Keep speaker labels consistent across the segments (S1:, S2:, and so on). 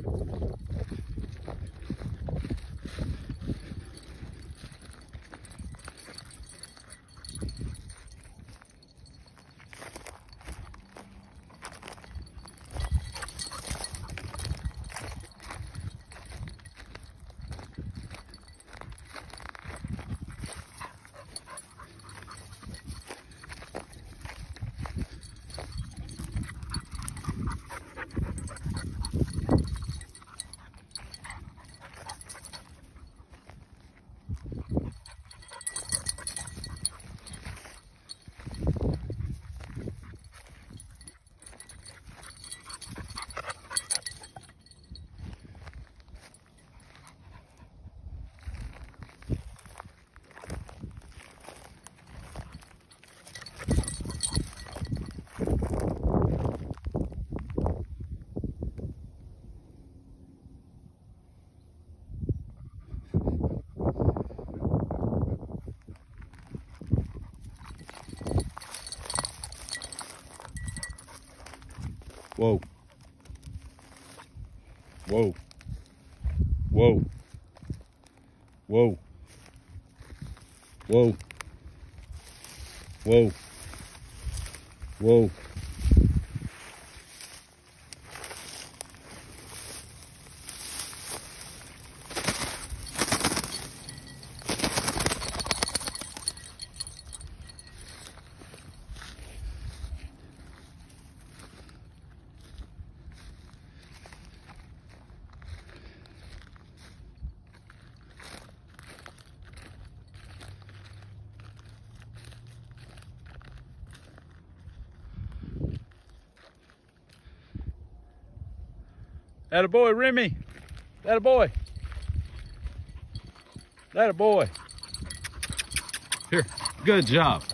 S1: Whoa. Whoa. Whoa. Whoa. Whoa. Whoa. Whoa. That a boy, Remy. That a boy. That a boy. Here, good job.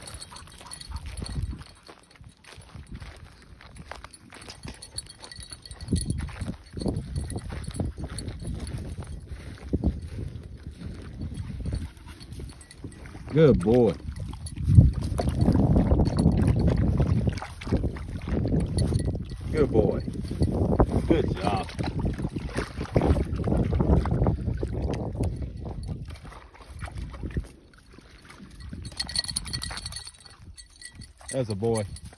S1: Good boy. Good boy. Good job. That's a boy.